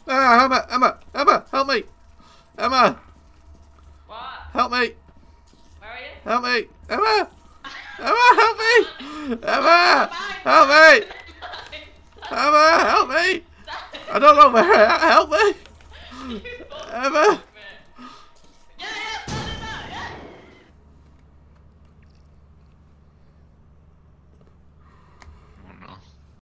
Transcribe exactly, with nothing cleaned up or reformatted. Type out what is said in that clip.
Ah, Emma, Emma, Emma, help me! Emma! What? Help me! Where are you? Help me! Emma! Emma, help me! Emma! Help me! Emma, help me! I don't know where I am. Help me! Emma!